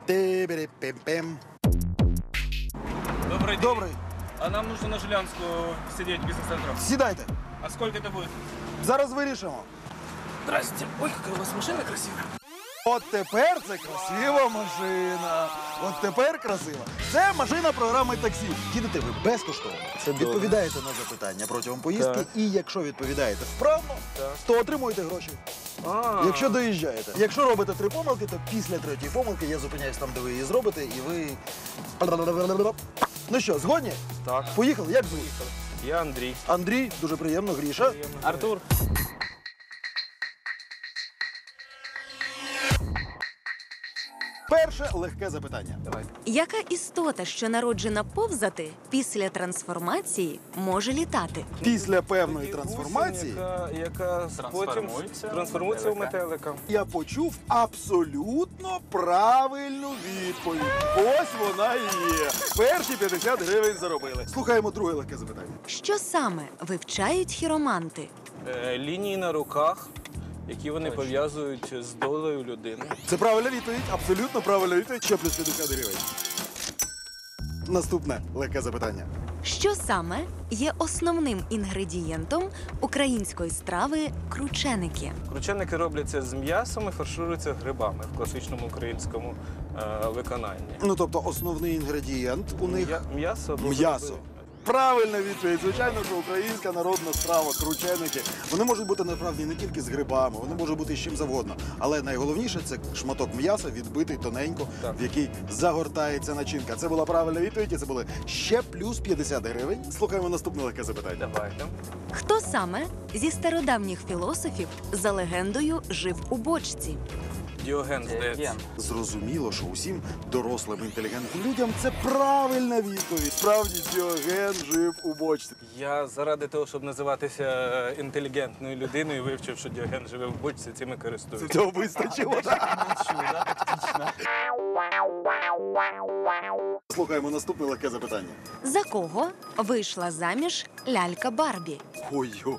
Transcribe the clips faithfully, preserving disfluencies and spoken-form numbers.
Ти-бері-пем-пем. Добрый день. Добрий. А нам нужно на Жилянскую сидеть бизнес-центром. Сідайте. А сколько это будет? Зараз вирішимо. Здрасте. Ой, какая у вас машина красивая. От тепер це красива машина. От тепер красива. Це машина програми таксі. Їдете ви безкоштовно. Відповідаєте на запитання протягом поїздки. Так. І якщо відповідаєте вправно, Так. то отримуєте гроші. А, Якщо доїжджаєте. Якщо робите три помилки, то після третьої помилки я зупиняюсь там, де ви її зробите, і ви... Ну що, згодні? Так. Поїхали? Як звуть? Я Андрій. Андрій, дуже приємно, Гріша. Артур. Перше легке запитання. Давай. Яка істота, що народжена повзати, після трансформації може літати? Після певної трансформації Яка, яка потім трансформується в метелика. я почув абсолютно правильну відповідь. Ось вона і є. Перші п'ятдесят гривень заробили. Слухаємо друге легке запитання. Що саме вивчають хіроманти? Е, лінії на руках, які вони пов'язують з долею людини. Це правильна відповідь, абсолютно правильна відповідь. Ще плюс п'ятдесят гривень. Наступне легке запитання. Що саме є основним інгредієнтом української страви крученики? Крученики робляться з м'ясом і фаршируються грибами в класичному українському е, виконанні. Ну, тобто основний інгредієнт у них М'я- М'ясо або м'ясо. гриби. Правильна відповідь. Звичайно, що українська народна страва, крученики. Вони можуть бути насправді не тільки з грибами, вони можуть бути з чим завгодно. Але найголовніше це шматок м'яса, відбитий тоненько, Так. в який загортається начинка. Це була правильна відповідь, і це були ще плюс п'ятдесят гривень. Слухаємо наступне легке запитання. Давайте. Хто саме зі стародавніх філософів за легендою жив у бочці? Діоген, здається. Зрозуміло, що усім дорослим інтелігентним людям це правильна відповідь. Справді Діоген жив у бочці. Я заради того, щоб називатися е, інтелігентною людиною, вивчив, що Діоген живе в бочці, цим і користуюся. Цього вистачило. Слухаємо наступне легке запитання. За кого вийшла заміж лялька Барбі? Ой, о,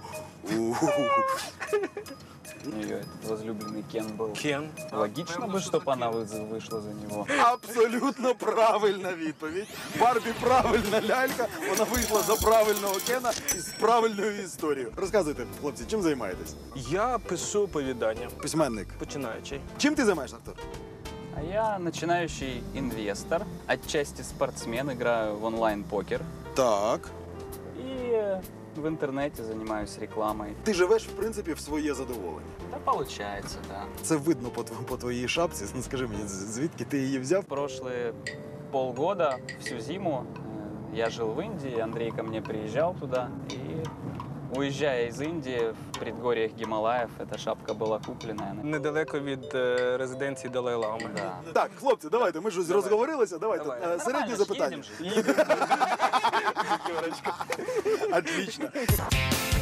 Ее возлюбленный Кен был. Кен. Логично бы, чтобы она вы- вышла за него. абсолютно правильна відповідь. Барбі правильна лялька, вона вийшла за правильного Кена із правильною історією. Розказуйте, хлопці, чим займаєтесь? Я пишу оповідання, Письменник. починаючий. Чим ти займаєшся, Артур? А я начинающий инвестор, отчасти спортсмен, играю в онлайн-покер. Так. И в интернете занимаюсь рекламой. Ти живеш, в принципі, в своє задоволення. Да, получается, да. Це видно по, тв- по твоїй шапці. Ну, скажи мені, з- звідки ти її взяв? Прошлые полгода, всю зиму, э, я жил в Индии, Андрей ко мне приезжал туда. И уезжая из Индии в предгорьях Гималаев, эта шапка была куплена. Она- Недалеко від е, резиденції Далай-Лами. Да. Так, хлопці, давайте, ми ж розговорилися, давайте. Давай. Е, Середнє Нормально ж, запитання. едем же. Отлично.